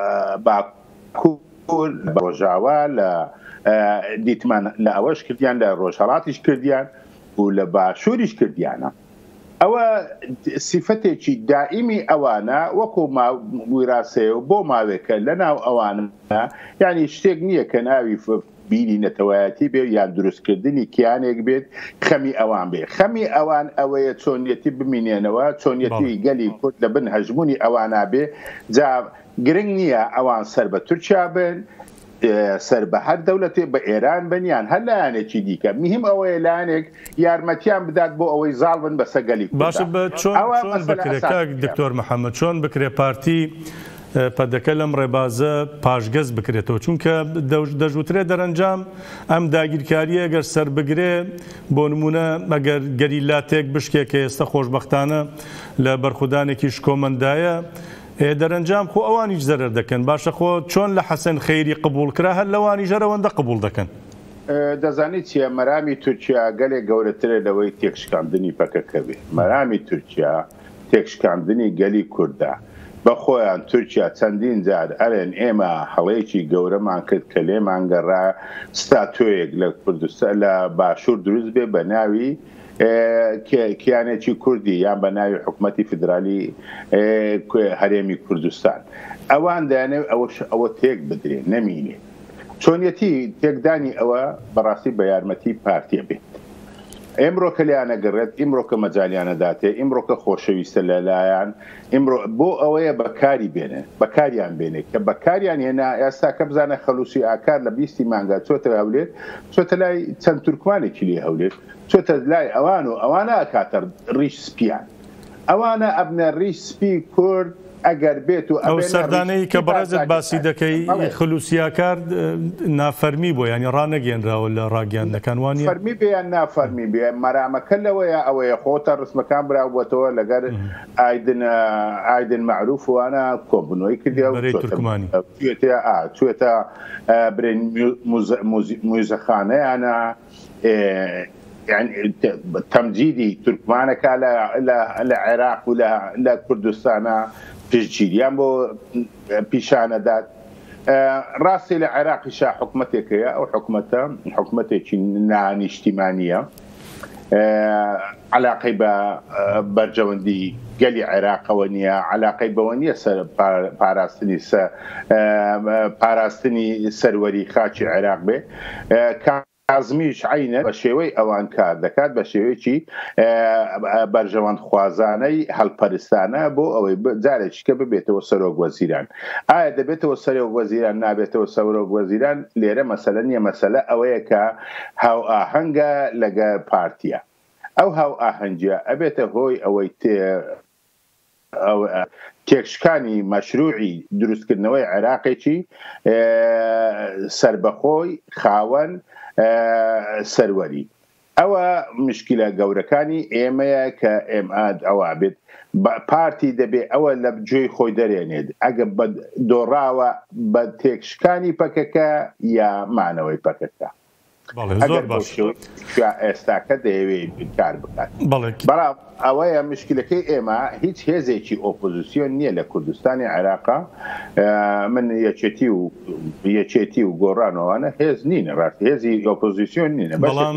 باکوور ڕۆژاوا لە دیتمان لە ئەوەش کردیان لە ڕۆژهەڵاتیش کردیان و لە باشووریش کردیانە ئەوە سیفەتێکی دائیمی ئەوانە وەکو ویراسەیە و بۆ ماوێکە لە ناو ئەوانە یعنی شتێک نییە کە ناوی بیری نەتەوایەتی بێ یان دروستکردنی کیانێک بێت خەمی ئەوان بێ خەمی ئەوان ئەوەیە چۆنیەتی بمینێنەوە چۆنیەتی گەلی کورد لە بن هەژمونی ئەوانە بێ جا گرنگ نییە ئەوان سەر بە تورکیا بن سەر بە هەر دەوڵەتێ بە ئێران بنیان هەر لایەنێکی دیکە مهم ئەوەیە لایەنێک یارمەتیان بدات بۆ ئەوەی زاڵ بن بەسە گەلی باشە چۆن بکرێت کاک دکتۆر محەممەد چۆن بکرێت پارتی پەدەکە لەم ڕێبازە پاشگەز بکرێتەوە چونکە دەژوترێ دەرەنجام ئەم داگیرکاریە ئەگەر سەر بگرێ بۆ نمونە ئەگەر گەریلاتێک بشکێک کە ئێستا خۆشبەختانە لە بەرخودانێکی شکۆمەندایە دەرەنجام خۆ ئەوانیش زەرەر دەکەن باشە خۆ چۆن لە حەسەن خەیری قبولکرا هەر لەوانی ژەرەوەندە قبول دەکەن دەزانیت چیە مەرامی تورکیا گەلێک گەورەترە لەوەی تێکشکاندنی پەکەکە بێ مەرامی تورکیا تێکشکاندنی گەلی کووردا بە خۆیان تورکیا چەندین جار ئەرێن ئێمە هەڵەیەکی گەورەمان کرد کە لێمان گەڕا ستاتۆیەک لە کوردستان لە باشوور دروست بێ بە ناوی کیانێکی کوردی یان بە ناوی حکوومەتی فدرالی هەرێمی کوردستان ئەوان دەیانێت ئەوە تێک بدرێن نەمینێ چۆنیەتی تێکدانی ئەوە بەڕاستی بە یارمەتی پارتیە بێت ئێمڕۆ کە لیانە گەڕێت ئیمڕۆ کە مەجالیانە داتێ ئیمڕۆ کە خۆشەویستە لەلایەن ئیمڕۆ بۆ ئەوەیە بەکاری بێنێ بەکاریان بێنێ کە بەکاریان هێنا ئێستا کە بزانە خەلوسی ئاکار لە بیستی مانگا چۆتە هەولێت چۆتە لای چەند تورکمانێکی لێ هەولێت چۆتە لای ئەوان و ئەوانە ئەکاتە ڕیش سپیان ئەوانە ئەبنە ڕیش سپی کورد ئەگەر بێت و ئەو سەردانەی کە بەڕێزت باسی دەکەی خلوسیاکار نافەرمی بۆ ینی ڕانەگەێنراوە لە ڕاگەاندەکان وانی فەرمی بێیان نافەرمی بێ مەرامەکە لەوەیە ئەوەیە خۆتە ڕسمەکان براوبەتەوە لەگەر ئایدن معروف وانە کۆبنەوەی کردیا تورکمانی چێتە برین موزەخانەیانە تەمجیدی تورکمانەکە لە عێراق و لە کوردستانە پشتگیریان بۆ پیشانەدات ڕاستی لە عێراقیشا حکومەتێکەیە ئەو حکومەتە حکومەتێکی نانیشتیمانیە علاقەی بە بەرژەوەندی گەلی عێراقەوە نییە علاقەی بەوە نییە پاراستنی پاراستنی سەروەری خاچی عێراق بێ کازمیش عینە بە شێوەی ئەوان کار دەکات بە شێوەیەکی بەرژەوەند خوازانەی هەڵپەرستانە بۆ ئەوەی جارێکیکە ببێتەوە سەرۆک وەزیران ئایا دەبێتەوە سەرۆک وەزیران نابێتەوە سەرۆک وەزیران لێرە مەسەلە نییە مەسەلە ئەوەیە کە هاو ئاهەنگە لەگە پارتیە ئەو هاو ئاهەنگە ئەبێتە هۆی ئەوەی تێکشکانی مەشروعی دروستکردنەوەی عێراقێکی سربەخۆی خاوەن سەروەری ئەوە مشکلە گەورەکانی ئێمەیە کە ئێماد ئەوە بێت پارتی دەبێت ئەوە لە بجێی خۆی دەرێنێت ئەگە دۆڕاوە بە تێکشکانی پەکەکە یا مانەوەی پەکەکە ئێستاکە دەیەوێت کار بکات بەڵام ئەوەیە مشکلەکەی ئێمە هیچ هێزێکی ئۆپۆزیسیۆن نییە لە کوردستانی عێراقا من یەکێتی و یەکێتی و گۆڕانەوەوانە هێز نینە ڕاستی هێزی ئۆپۆزیسیۆن نینە بەڵام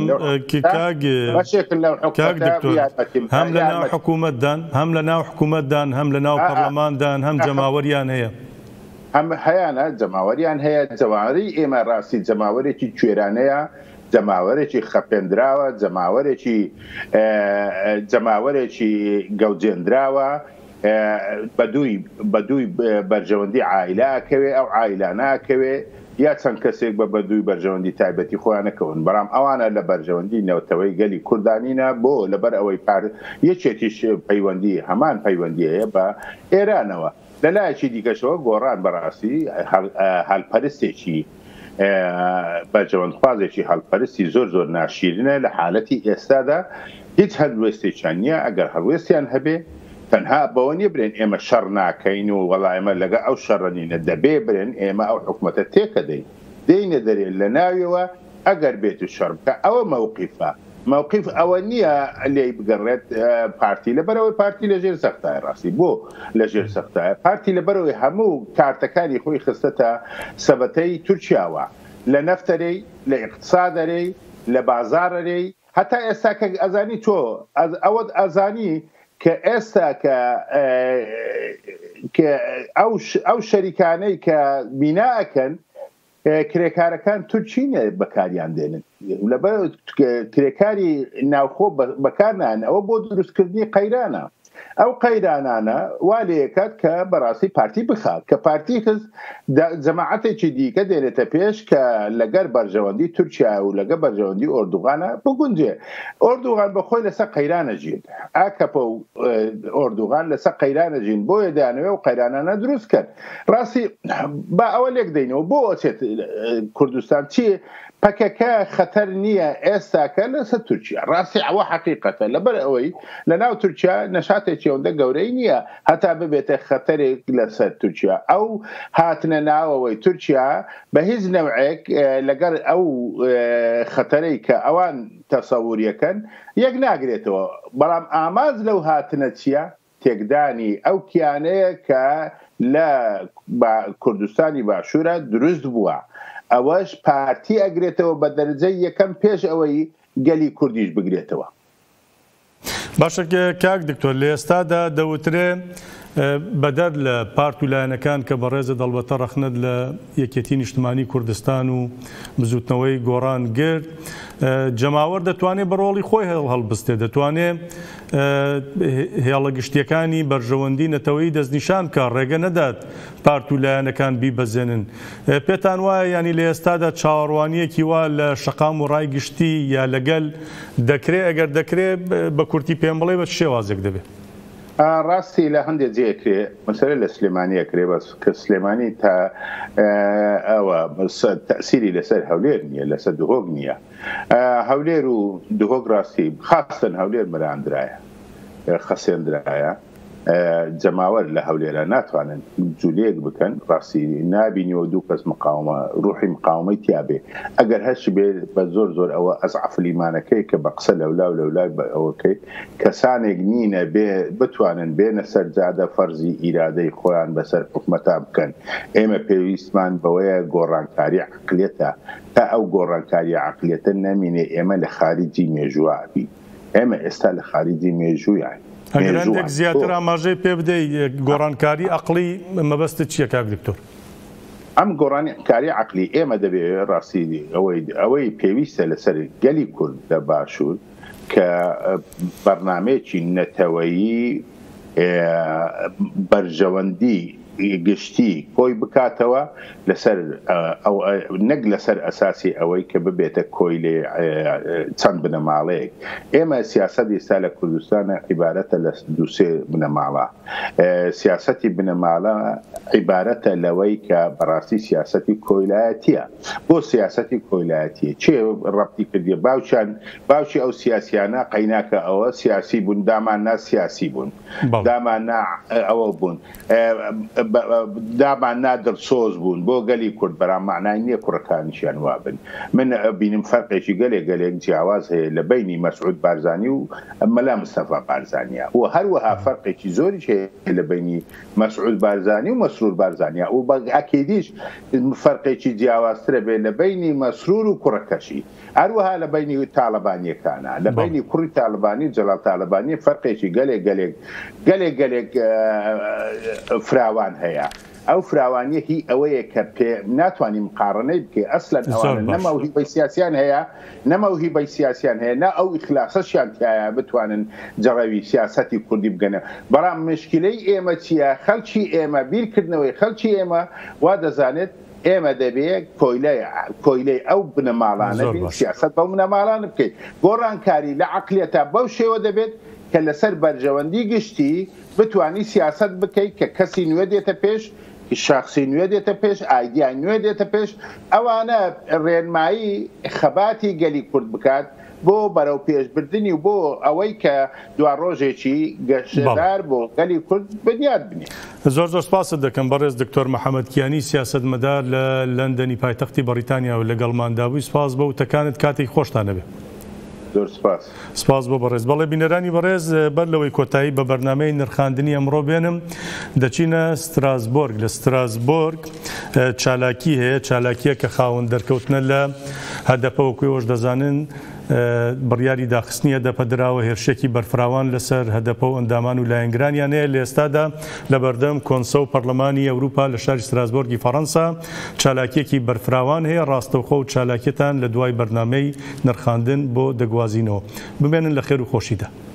هەم لە ناو حکوومەتدان هەم لە ناو حکوومەتدان هەم لە ناو پەرلەماندان هەم جەماوەریان هەیە هەم هەیەە جەماوەریان هەیە جەماوەری ئێمە ڕاستی جەماوەرێکی کوێرانەیە جەماوەرێکی خەپێنراوە جەماوەرێکی جەماوەرێکی گەوجێنراوە بەدووی بەدووی بەرژەوەندی عائیلاکەوێ ئەو عائیلاناکەوێ یا چەند کەسێک بە بەدووی بەرژەوەندی تایبەتی خۆیانەکەون بەڵام ئەوانە لە بەرژەوەندی نەوتەوەی گەلی کوردانینە بۆ لەبەر ئەوەی یەکێتیش پەیوەندی هەمان پەیوەندی هەیە بە ئێرانەوە لەلایەکی دیکەشەوە گۆڕان بەڕاستی هەڵپەرستێکی بەرژەوەندخوازێکی هەڵپەرستی زۆر زۆر ناشیرنە لە حالەتی ئێستادا هیچ هەڵوێستێکیان نییە ئەگەر هەڵوێستیان هەبێ تەنها بەوە نیە برێن ئێمە شەڕ ناکەین و وەڵا ئێمە لەگە ئەو شەڕەنینە دەبێ برێن ئێمە ئەو حکوومەتە تێکە دەین دێینە دەرێن لە ناویەوە ئەگەر بێت و شەڕ بکە ئەوە مەوقیفە مووقف ئەوە نییە لێی بگەڕێت پارتی لەبەرەوەی پارتی لەژێر سەختایە ڕاستی بۆ لەژێر سەختایە پارتی لەبەرەوەی هەموو کارتەکانی خۆی خستەتە سەبەتەی تورکیاوە لە نەفتەرەی لە ئیقتصادەرەی لە بازارەرەی هەتا ئێستا کە ئەزانی تۆ ئەوەت ئەزانی کە ئێستا کە ئەو شەریکانەی کە بیناکەن کرێکارەکان تورکینە بەکاریان دێنن لەبەر کرێکاری ناوخۆ بەکارنان ئەوە بۆ دروستکردنی قەیرانە ئەو قەیرانانە وا لێکات کە بەڕاستی پارتی بخات کە پارتی خست جەماعەتێکی دیکە دێنێتە پێش کە لەگەر بەرژەوەندی تورکیا و لەگە بەرژەوەندی ئۆردوغانە بگونجێ ئۆردوغان بەخۆی لەسەر قەیرانە ژین ئاکەپە و ئۆردوغان لەسەر قەیرانە ژین بۆیە دانەوێ و قەیرانانە دروست کرد ڕاستی با ئەوە لێک دەینەوە بۆ ئەچێت کوردستان چی پەکەکە خەتەر نییە ئێستاکە لەسەر تورکیا ڕاستی ئەوە حەقیقەتە لەبەر ئەوەی لە ناو تورکیا نەشاتێکی ئەوەندە گەورەی نییە هەتا ببێتە خەتەرێک لەسەر تورکیا ئەو هاتنە ناوەوەی تورکیا بە هیچ نەوعێک لەگەر ئەو خەتەرەی کە ئەوان تەسەووریەکەن یەک ناگرێتەوە بەڵام ئاماز لەو هاتنە چییە تێکدانی ئەو کیانەیە کە لە کوردستانی باشوورە دروست بووە ئەوەش پارتی ئەگرێتەوە بە دەرەجەی یەکەم پێش ئەوەی گەلی کوردیش بگرێتەوە باشە کاک دکتۆر لە ئێستادا دەوترێ بەدەر لە پارت و لایەنەکان کە بەڕێزە دەڵبەتە ڕەخنەت لە یەکێتی نیشتمانی کوردستان و بزوتنەوەی گۆڕان گرت جەماوەر دەتوانێت بەڕۆڵی خۆی هەڵبستێ دەتوانێت هێڵە گشتیەکانی بەرژەوەندی نەتەوەی دەستنیشان کە ڕێگە نەدات پارت و لایەنەکان بیبەزێنن پێتان وایە ینی لە ئێستادا چاوەڕوانیەکی وا لە شەقام و ڕای گشتی یا لەگەل دەکرێت ئەگەر دەکرێت بە کورتی پێم بڵێ بە شێوازێک دەبێت ڕاستی لە هەندێک جێکرێ مەسەرە لە سلێمانیەکرێ بەس کە سلێمانی تا ئەوە تەسیری لەسەر هەولێر نییە لەسەر دهۆک نییە هەولێر و دهۆک ڕاستی خاستن هەولێر مەراندرایە خەسێندرایە جەماوەر لە هەولێرە ناتوانن جولێک بکەن ڕاستی نابینیەوە دوو کەس مقاومە ڕوحی مقاومەی تیابێ ئەگەر هەش بێت بە زۆر زۆر ئەوە ئەزعف لیمانەکەی کە بە قسە لەولا و لەولای بە ئەوەکەی کەسانێک نینە بێ بتوانن بێنە سەر جادە فەرزی ئیرادەی خۆیان بەسەر حکومەتا بکەن ئێمە پێویستمان بەوەیە گۆڕانکاری عقلێتە تا ئەو گۆڕانکاری عقلێتە نەمینێ ئێمە لە خارجی مێژووە بی ئێمە ئێستا لە خارجی مێژوویان ئەگەر هەندێک زیاتر ئاماژەی پێ بدەیت گۆڕانکاری عقلی مەبەستە چییە کاک دکتۆر؟ ئەم گۆڕانکاری عقلی ئێمە دەبێت ڕاستی ئەوەی پێویستە لەسەر گەلی کورد لە باشوور کە بەرنامەیەکی نەتەوەیی بەرژەوەندی گشتی کۆی بکاتەوە لەسەر نەک لەسەر ئەساسی ئەوەی کە ببێتە کۆی لێ چەند بنەماڵەیەک ئێمە سیاسەت ئێستا لە کوردستانە عیبارەتە لە دووسێ بنەماڵە سیاسەتی بنەماڵە عیبارەتە لەوەی کە بەڕاستی سیاسەتی کۆیلایەتیە بۆ سیاسەتی کۆیلایەتیە چێ ڕەبتی کردیە باوچیان باوکی ئەو سیاسیانە قەیناکە ئەوە سیاسی بوون دامان نا سیاسی بوون دامان نا ئەوە بوون دامان نادڵسۆز بوون بۆ گەلی کورد بەرام معنای نییە کوڕەکانیشیان وابن من بینم فەرقێکی گەلێک گەلێک جیاواز هەیە لە بینی مەسعود بارزانی و مەلا مستەفا بارزانیە و هەروەها فەرقێکی زۆریش هەیە لە بینی مەسعود بارزانی و مەسرور بارزانیە و بە ئەکیدیش فەرقێکی جیاوازترە بێت لە بینی مەسرور و کوڕەکەشی هەروەها لە بینی تاالبانیەکانە لە بینی کوڕی تاالبانی جەلال تاالبانی فەرقێکی گەلێک گەلێک گەلێک گەلێک فراوان هەیە ئەو فراوانیەکی ئەوەیە کە پێ ناتوانانی مقارنەی بکە ئەسلەن ئەوانە نەماوهی بە سیاسیان هەیە نەماوهی بە سیاسیان هەیە نا ئەو ئیخلاسەشیان تایە بتوانن جەڕەوی سیاسەتی کوردی بگەنە بەڵام مشکلەی ئێمە چییە خەڵکی ئێمە بیرکردنەوەی خەڵکی ئێمە وا دەزانێت ئێمە دەبێت کۆیلەی ئەو بنەماڵانە سیاست بەو بنەماڵانە بکەیت گۆڕانکاری لە عقلێتە بەو شێوە دەبێت کە لەسەر بەرژەوەندی گشتی بتوانی سیاست بکەیت کە کەسی نوێ دێتە پێش شخصی نوێ دێتە پێش ئایدیان نوێ دێتە پێش ئەوانە ڕێنمایی خەباتی گەلی کورد بکات بۆ بەرەو پێشبردننی و بۆ ئەوەی کە دوا ڕۆژێکی گەشتدار بۆ گەلی کورد بنیاد بنی. زۆر زۆر سپاست دەکەم بەڕێز دکتۆر محەممەد کیانی سیاستمەدار لە لەندەنی پایتەختی بەریتانیا و لەگەڵماندابووی سپاس بە وتەکانت کاتێک خۆشتانە بێ. زۆر سپاس سپاس بۆ بەڕێز بەڵێ بینەرانی بەڕێز بەر لەوەی کۆتایی بە بەرنامەی نرخاندنی ئەمڕۆ بێنم دەچینە ستراسبۆرگ. لە ستراسبۆرگ چالاکی هەیە، چالاکیە کە خاوەن دەرکەوتنە لە هەدەپەوەکوی ئەوش دەزانن بڕیاری داخستنیە دەپەدراوە هێرشێکی بەرفراوان لەسەر هەدەپە و ئەندامان و لایەنگرانیان هەیە. لە ئێستادا لە بەردەم کۆنسە و پەرلەمانی ئەوروپا لە شاری ستراسبۆرگی فەڕەنسا چالاکیەکی بەرفراوان هەیە. ڕاستەوخۆ و چالاکیتان لە دوای بەرنامەی نرخاندن بۆ دەگوازینەوە. بمێنن لە خێر و خۆشیدا.